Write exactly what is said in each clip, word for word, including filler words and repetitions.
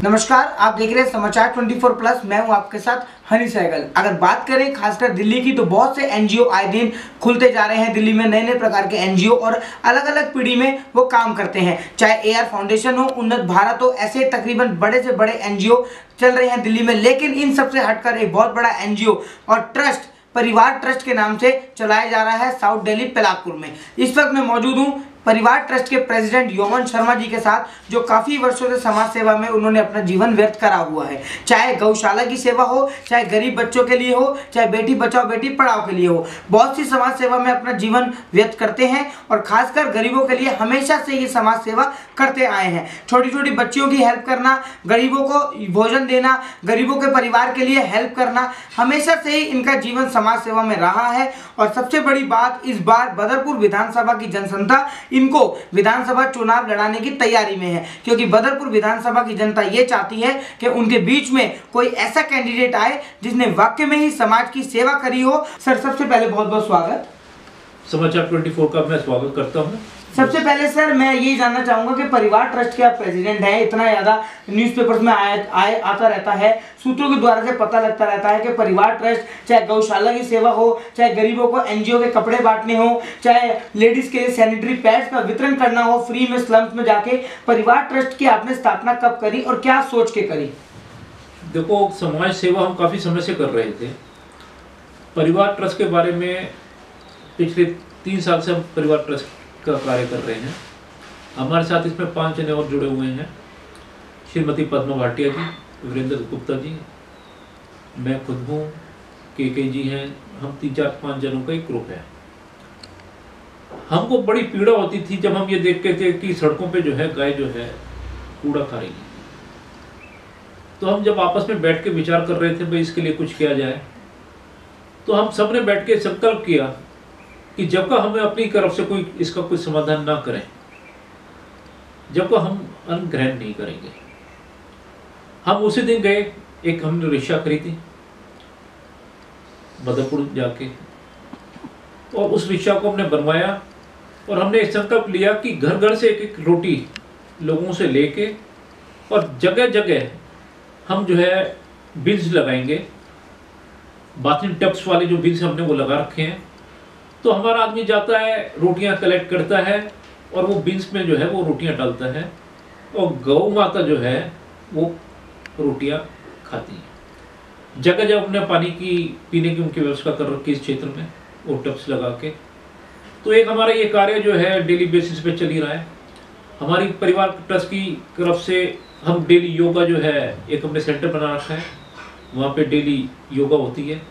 नमस्कार, आप देख रहे हैं समाचार चौबीस प्लस। मैं हूं आपके साथ हनी सहगल। अगर बात करें खासकर दिल्ली की, तो बहुत से एनजीओ आए दिन खुलते जा रहे हैं दिल्ली में। नए नए प्रकार के एनजीओ और अलग अलग पीढ़ी में वो काम करते हैं, चाहे एआर फाउंडेशन हो, उन्नत भारत हो, ऐसे तकरीबन बड़े से बड़े एनजीओ चल रहे हैं दिल्ली में। लेकिन इन सबसे हटकर एक बहुत बड़ा एनजीओ और ट्रस्ट, परिवार ट्रस्ट के नाम से चलाया जा रहा है साउथ दिल्ली पेलापुर में। इस वक्त मैं मौजूद हूँ परिवार ट्रस्ट के प्रेसिडेंट योमन शर्मा जी के साथ, जो काफ़ी वर्षों से समाज सेवा में उन्होंने अपना जीवन व्यर्थ करा हुआ है। चाहे गौशाला की सेवा हो, चाहे गरीब बच्चों के लिए हो, चाहे बेटी बचाओ बेटी पढ़ाओ के लिए हो, बहुत सी समाज सेवा में अपना जीवन व्यर्थ करते हैं और खासकर गरीबों के लिए हमेशा से ये समाज सेवा करते आए हैं। छोटी छोटी बच्चियों की हेल्प करना, गरीबों को भोजन देना, गरीबों के परिवार के लिए हेल्प करना, हमेशा से ही इनका जीवन समाज सेवा में रहा है। और सबसे बड़ी बात, इस बार बदरपुर विधानसभा की जनसंख्या इनको विधानसभा चुनाव लड़ाने की तैयारी में है, क्योंकि बदरपुर विधानसभा की जनता ये चाहती है कि उनके बीच में कोई ऐसा कैंडिडेट आए जिसने वाकई में ही समाज की सेवा करी हो। सर, सबसे पहले बहुत बहुत स्वागत। समाचार चौबीस का मैं स्वागत करता हूं। सबसे पहले सर, मैं ये जानना चाहूंगा कि परिवार ट्रस्ट के आप प्रेसिडेंट हैं, इतना ज़्यादा न्यूज़पेपर्स में आए, आए आता रहता है, सूत्रों के द्वारा से पता लगता रहता है कि परिवार ट्रस्ट चाहे गौशाला की सेवा हो, चाहे गरीबों को एनजीओ के कपड़े बांटने हो, चाहे लेडीज़ के लिए सैनिटरी पैड्स का वितरण करना हो फ्री में स्लम्स में जाके, परिवार ट्रस्ट की आपने स्थापना कब करी और क्या सोच के करी? देखो, समाज सेवा हम काफ़ी समय से कर रहे थे। परिवार ट्रस्ट के बारे में पिछले तीन साल से हम परिवार ट्रस्ट का कार्य कर रहे हैं। हमारे साथ इसमें पांच जने और जुड़े हुए हैं, श्रीमती पद्मा भाटिया जी, वीरेंद्र गुप्ता जी, मैं खुद हूँ, के के जी हैं। हम तीन चार पांच जनों का एक ग्रुप है। हमको बड़ी पीड़ा होती थी जब हम ये देखते थे कि सड़कों पे जो है गाय जो है कूड़ा खा रही है। तो हम जब आपस में बैठ के विचार कर रहे थे भाई इसके लिए कुछ किया जाए, तो हम सब ने बैठ के संकल्प किया कि जब का हमें अपनी तरफ से कोई इसका कोई समाधान ना करें, जब का हम अन्न ग्रहण नहीं करेंगे। हम उसी दिन गए, एक हमने रिक्शा खरीदी बदरपुर जाके, और उस रिक्शा को हमने बनवाया और हमने एक संकल्प लिया कि घर घर से एक एक रोटी लोगों से लेके और जगह जगह हम जो है बिल्स लगाएंगे। बाथरूम टब्स वाले जो बिल्स हमने वो लगा रखे हैं, तो हमारा आदमी जाता है, रोटियां कलेक्ट करता है और वो बिन्स में जो है वो रोटियां डालता है, और गौ माता जो है वो रोटियां खाती है। जगह जगह अपने पानी की पीने की उनकी व्यवस्था कर रखी इस क्षेत्र में, वो टब्स लगा के। तो एक हमारा ये कार्य जो है डेली बेसिस पे चल ही रहा है। हमारी परिवार ट्रस्ट की तरफ से हम डेली योगा जो है एक हमने सेंटर बना रखा है, वहाँ पे डेली योगा होती है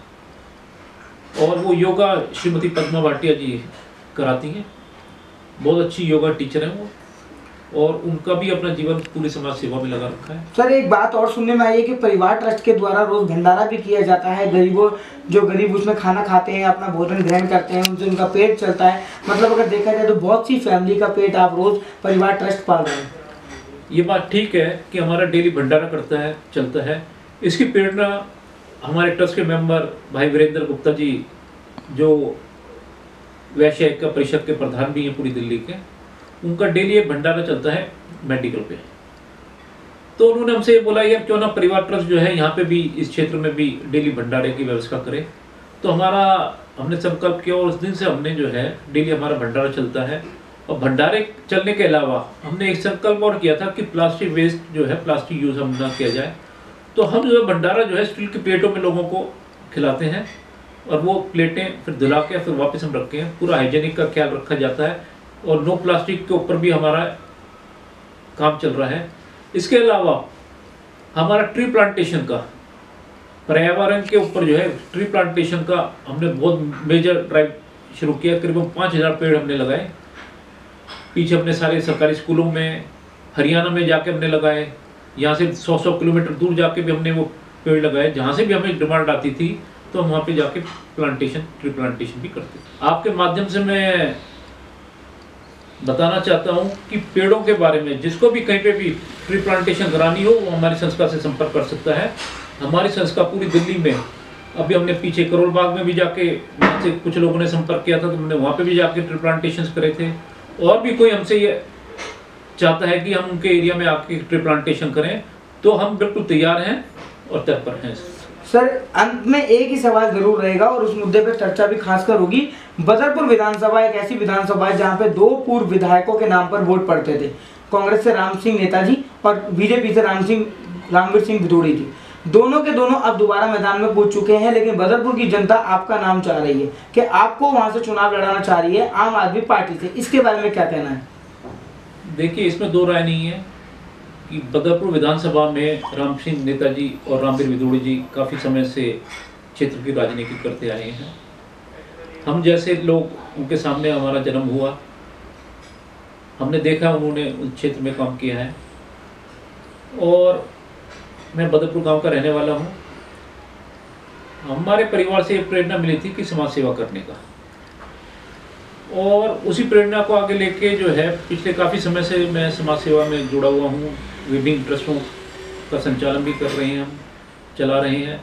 और वो योगा श्रीमती पद्मा भाटिया जी कराती हैं। बहुत अच्छी योगा टीचर हैं वो, और उनका भी अपना जीवन पूरी समाज सेवा में लगा रखा है। सर, एक बात और सुनने में आई है कि परिवार ट्रस्ट के द्वारा रोज भंडारा भी किया जाता है। गरीबों, जो गरीब उसमें खाना खाते हैं, अपना भोजन ग्रहण करते हैं, उनसे उनका पेट चलता है। मतलब अगर देखा जाए तो बहुत सी फैमिली का पेट आप रोज परिवार ट्रस्ट पाल रहे हैं। ये बात ठीक है कि हमारा डेली भंडारा करता है, चलता है। इसकी प्रेरणा हमारे ट्रस्ट के मेंबर भाई वीरेंद्र गुप्ता जी, जो वैश्य ऐक्य परिषद के प्रधान भी हैं पूरी दिल्ली के, उनका डेली एक भंडारा चलता है मेडिकल पे। तो उन्होंने हमसे ये बोला यार क्यों ना परिवार ट्रस्ट जो है यहाँ पे भी, इस क्षेत्र में भी डेली भंडारे की व्यवस्था करे। तो हमारा हमने संकल्प किया और उस दिन से हमने जो है डेली हमारा भंडारा चलता है। और भंडारे चलने के अलावा हमने एक संकल्प और किया था कि प्लास्टिक वेस्ट जो है, प्लास्टिक यूज हम ना किया जाए। तो हम जो है भंडारा जो है स्टील की प्लेटों में लोगों को खिलाते हैं, और वो प्लेटें फिर धुला के फिर वापस हम रखते हैं। पूरा हाइजेनिक का ख्याल रखा जाता है और नो प्लास्टिक के ऊपर भी हमारा काम चल रहा है। इसके अलावा हमारा ट्री प्लांटेशन का, पर्यावरण के ऊपर जो है ट्री प्लांटेशन का हमने बहुत मेजर ड्राइव शुरू किया। करीबन पाँच हज़ार पेड़ हमने लगाए। पीछे अपने सारे सरकारी स्कूलों में, हरियाणा में जाके हमने लगाए। यहाँ से सौ सौ किलोमीटर दूर जाके भी हमने वो पेड़ लगाए। जहाँ से भी हमें डिमांड आती थी तो हम वहाँ पे जाके प्लांटेशन, ट्री प्लांटेशन भी करते हैं। आपके माध्यम से मैं बताना चाहता हूँ कि पेड़ों के बारे में जिसको भी कहीं पे भी ट्री प्लांटेशन करानी हो वो हमारी संस्था से संपर्क कर सकता है। हमारी संस्था पूरी दिल्ली में, अभी हमने पीछे करोल बाग में भी जाके, वहाँ से कुछ लोगों ने संपर्क किया था तो हमने वहाँ पे भी जाके ट्री प्लांटेशन करे थे। और भी कोई हमसे ये चाहता है कि हम उनके एरिया में आके ट्री प्लांटेशन करें तो हम बिल्कुल तैयार हैं और तत्पर हैं। सर अंत में एक ही सवाल जरूर रहेगा और उस मुद्दे पर चर्चा भी खासकर होगी। बदरपुर विधानसभा एक ऐसी विधानसभा है जहां पे दो पूर्व विधायकों के नाम पर वोट पड़ते थे, कांग्रेस से राम सिंह नेताजी और बीजेपी से राम सिंह रामवीर सिंह भिदोड़ी जी। दोनों के दोनों अब दोबारा मैदान में कूद चुके हैं, लेकिन बदरपुर की जनता आपका नाम चाह रही है कि आपको वहां से चुनाव लड़ाना चाह रही है आम आदमी पार्टी से। इसके बारे में क्या कहना है? देखिए, इसमें दो राय नहीं है कि बदरपुर विधानसभा में राम सिंह नेताजी और रामवीर भिदोड़ी जी काफ़ी समय से क्षेत्र की राजनीति करते आए हैं। हम जैसे लोग उनके सामने हमारा जन्म हुआ, हमने देखा उन्होंने उस क्षेत्र में काम किया है। और मैं बदरपुर गांव का रहने वाला हूं। हमारे परिवार से एक प्रेरणा मिली थी कि समाज सेवा करने का, और उसी प्रेरणा को आगे लेके जो है पिछले काफ़ी समय से मैं समाज सेवा में जुड़ा हुआ हूँ। विभिन्न ट्रस्टों का संचालन भी कर रहे हैं, हम चला रहे हैं।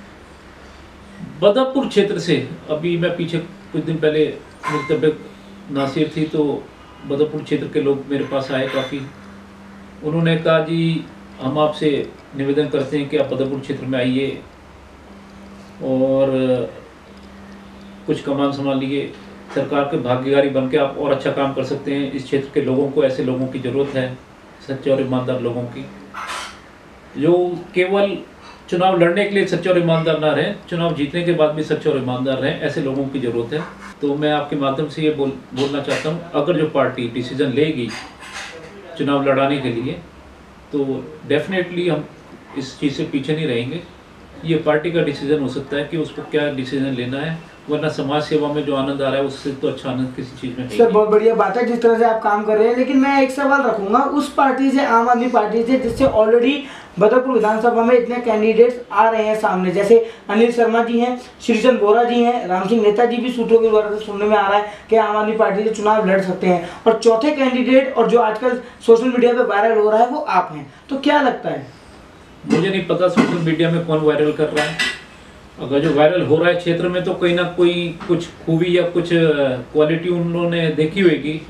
बदरपुर क्षेत्र से अभी मैं पीछे कुछ दिन पहले मेरी तबीयत नासिर थी, तो बदरपुर क्षेत्र के लोग मेरे पास आए काफ़ी। उन्होंने कहा जी हम आपसे निवेदन करते हैं कि आप बदरपुर क्षेत्र में आइए और कुछ कमान संभालिए, सरकार के भागीदारी बन के आप और अच्छा काम कर सकते हैं। इस क्षेत्र के लोगों को ऐसे लोगों की ज़रूरत है, सच्चे और ईमानदार लोगों की, जो केवल चुनाव लड़ने के लिए सच्चे और ईमानदार ना रहें, चुनाव जीतने के बाद भी सच्चे और ईमानदार रहें, ऐसे लोगों की ज़रूरत है। तो मैं आपके माध्यम से ये बोल बोलना चाहता हूँ, अगर जो पार्टी डिसीज़न लेगी चुनाव लड़ाने के लिए, तो डेफिनेटली हम इस चीज़ से पीछे नहीं रहेंगे। ये पार्टी का डिसीज़न हो सकता है कि उसको क्या डिसीज़न लेना है, वरना समाज सेवा में जो आनंद आ रहा है उससे तो अच्छा आनंद किसी चीज़ में नहीं। सर बहुत बढ़िया बात है जिस तरह से आप काम कर रहे हैं, लेकिन मैं एक सवाल रखूंगा उस पार्टी से, आम आदमी पार्टी से, जिससे ऑलरेडी बदरपुर विधानसभा में इतने कैंडिडेट्स आ रहे हैं सामने, जैसे अनिल शर्मा जी हैं, श्रीचंद बोरा जी हैं, राम सिंह नेताजी भी सूत्रों के द्वारा से सुनने में आ रहा है कि आम आदमी पार्टी से चुनाव लड़ सकते हैं, और चौथे कैंडिडेट और जो आजकल सोशल मीडिया पर वायरल हो रहा है वो आप हैं। तो क्या लगता है? मुझे नहीं पता सोशल मीडिया में कौन वायरल कर रहा है। अगर जो वायरल हो रहा है क्षेत्र में, तो कोई ना कोई कुछ खूबी या कुछ क्वालिटी उन्होंने देखी होगी,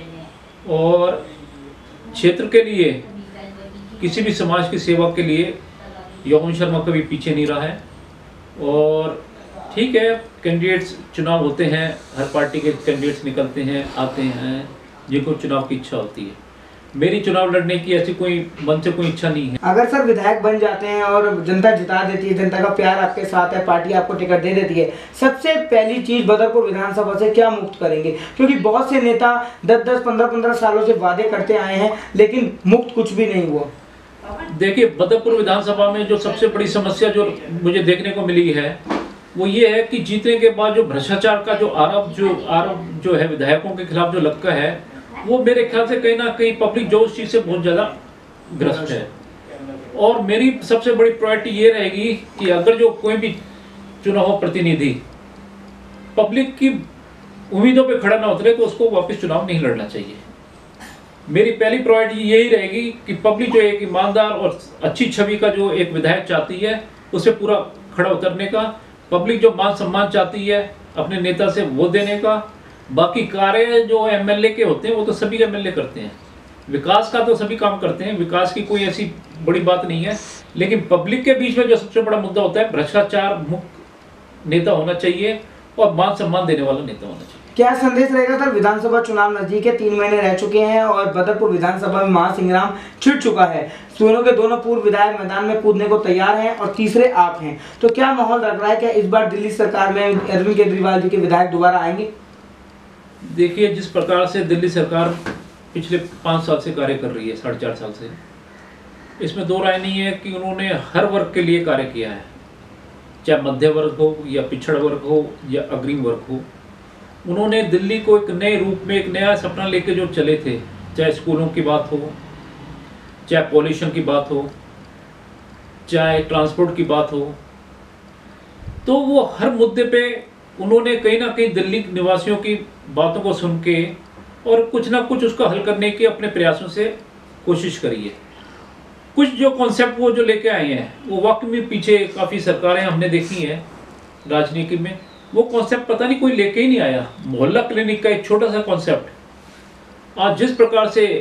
और क्षेत्र के लिए किसी भी समाज की सेवा के लिए यौवन शर्मा कभी पीछे नहीं रहा है। और ठीक है, कैंडिडेट्स चुनाव होते हैं, हर पार्टी के कैंडिडेट्स निकलते हैं, आते हैं, जिनको चुनाव की इच्छा होती है। मेरी चुनाव लड़ने की ऐसी कोई मन से कोई इच्छा नहीं है। अगर सर विधायक बन जाते हैं और जनता जिता देती है, जनता का प्यार आपके साथ है, पार्टी आपको टिकट दे देती है, सबसे पहली चीज बदरपुर विधानसभा से क्या मुक्त करेंगे? क्योंकि बहुत से नेता दस दस पंद्रह पंद्रह सालों से वादे करते आए हैं, लेकिन मुक्त कुछ भी नहीं हुआ। देखिए, बदरपुर विधानसभा में जो सबसे बड़ी समस्या जो मुझे देखने को मिली है वो ये है कि जीतने के बाद जो भ्रष्टाचार का जो आरोप जो आरोप जो है विधायकों के खिलाफ जो लगता है, वो मेरे ख्याल से कहीं ना कहीं पब्लिक जो उस चीज़ से बहुत ज़्यादा ग्रस्त है। और मेरी सबसे बड़ी प्रायोरिटी ये रहेगी कि अगर जो कोई भी चुनाव प्रतिनिधि पब्लिक की उम्मीदों पे खड़ा ना उतरे, तो उसको वापस चुनाव नहीं लड़ना चाहिए। मेरी पहली प्रायोरिटी यही रहेगी कि पब्लिक जो एक ईमानदार और अच्छी छवि का जो एक विधायक चाहती है, उसे पूरा खड़ा उतरने का, पब्लिक जो मान सम्मान चाहती है अपने नेता से वो देने का। बाकी कार्य जो एमएलए के होते हैं वो तो सभी एमएलए करते हैं, विकास का तो सभी काम करते हैं, विकास की कोई ऐसी बड़ी बात नहीं है। लेकिन पब्लिक के बीच में जो सबसे बड़ा मुद्दा होता है, भ्रष्टाचार मुक्त नेता होना चाहिए और मान सम्मान देने वाला नेता होना चाहिए। क्या संदेश रहेगा सर? विधानसभा चुनाव नजदीक है, तीन महीने रह चुके हैं और बदरपुर विधानसभा में महासंग्राम छिड़ चुका है। दोनों के दोनों पूर्व विधायक मैदान में कूदने को तैयार हैं और तीसरे आप हैं, तो क्या माहौल लग रहा है? क्या इस बार दिल्ली सरकार में अरविंद केजरीवाल जी के विधायक दोबारा आएंगे? देखिए, जिस प्रकार से दिल्ली सरकार पिछले पाँच साल से कार्य कर रही है, साढ़े चार साल से, इसमें दो राय नहीं है कि उन्होंने हर वर्ग के लिए कार्य किया है, चाहे मध्य वर्ग हो या पिछड़ा वर्ग हो या अग्रिम वर्ग हो। उन्होंने दिल्ली को एक नए रूप में, एक नया सपना लेके जो चले थे, चाहे स्कूलों की बात हो, चाहे पॉल्यूशन की बात हो, चाहे ट्रांसपोर्ट की बात हो, तो वो हर मुद्दे पे उन्होंने कहीं ना कहीं दिल्ली निवासियों की बातों को सुन के और कुछ ना कुछ उसका हल करने की अपने प्रयासों से कोशिश करी है। कुछ जो कॉन्सेप्ट वो जो लेके आए हैं, वो वाकई में पीछे काफ़ी सरकारें हमने देखी हैं राजनीति में, वो कॉन्सेप्ट पता नहीं कोई लेके ही नहीं आया। मोहल्ला क्लिनिक का एक छोटा सा कॉन्सेप्ट आज जिस प्रकार से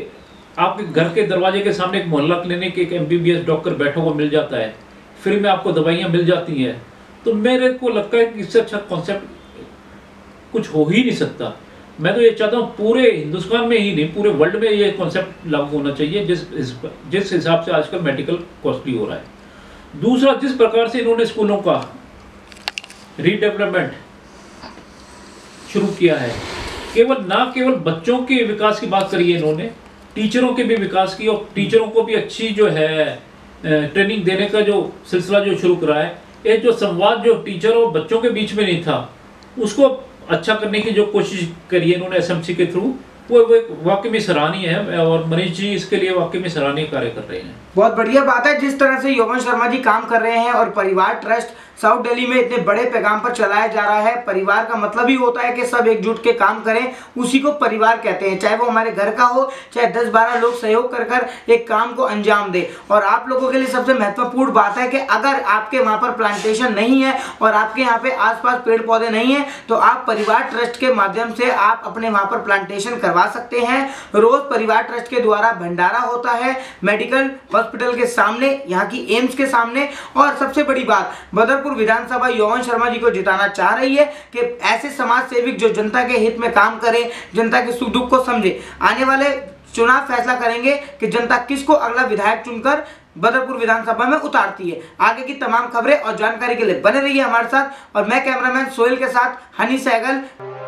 आपके घर के दरवाजे के सामने एक मोहल्ला क्लिनिक, एक एमबीबीएस डॉक्टर बैठा हुआ मिल जाता है, फ्री में आपको दवाइयाँ मिल जाती हैं, तो मेरे को लगता है कि इससे अच्छा कॉन्सेप्ट कुछ हो ही नहीं सकता। मैं तो ये चाहता हूँ पूरे हिंदुस्तान में ही नहीं, पूरे वर्ल्ड में ये कॉन्सेप्ट लागू होना चाहिए, जिस जिस हिसाब से आजकल मेडिकल कॉस्टली हो रहा है। दूसरा, जिस प्रकार से इन्होंने स्कूलों का रीडेवलपमेंट शुरू किया है, केवल ना केवल बच्चों के विकास की बात करी है इन्होंने, टीचरों के भी विकास की, और टीचरों को भी अच्छी जो है ट्रेनिंग देने का जो सिलसिला जो शुरू करा है, ये जो संवाद जो टीचर और बच्चों के बीच में नहीं था, उसको अच्छा करने की जो कोशिश करी है इन्होंने एसएमसी के थ्रू, वो वो वाकई में सराहनीय है, और मनीष जी इसके लिए वाकई में सराहनीय कार्य कर रहे हैं। बहुत बढ़िया बात है जिस तरह से यौवन शर्मा जी काम कर रहे हैं, और परिवार ट्रस्ट साउथ दिल्ली में इतने बड़े पैगाम पर चलाया जा रहा है। परिवार का मतलब ही होता है कि सब एकजुट के काम करें, उसी को परिवार कहते हैं, चाहे वो हमारे घर का हो, चाहे दस बारह लोग सहयोग कर कर एक काम को अंजाम दे। और आप लोगों के लिए सबसे महत्वपूर्ण बात है कि अगर आपके वहाँ पर प्लांटेशन नहीं है और आपके यहाँ पे आसपास पेड़ पौधे नहीं है, तो आप परिवार ट्रस्ट के माध्यम से आप अपने वहाँ पर प्लांटेशन करवा सकते हैं। रोज परिवार ट्रस्ट के द्वारा भंडारा होता है मेडिकल हॉस्पिटल के सामने, यहाँ की एम्स के सामने। और सबसे बड़ी बात, बदरपुर विधानसभा यौवन शर्मा जी को जिताना चाह रही है कि ऐसे समाज सेविक जो जनता के हित में काम करें, जनता के सुख दुख को समझे। आने वाले चुनाव फैसला करेंगे कि जनता किसको अगला विधायक चुनकर बदरपुर विधानसभा में उतारती है। आगे की तमाम खबरें और जानकारी के लिए बने रहिए हमारे साथ, और मैं कैमरामैन सोहेल के साथ हनी सहगल।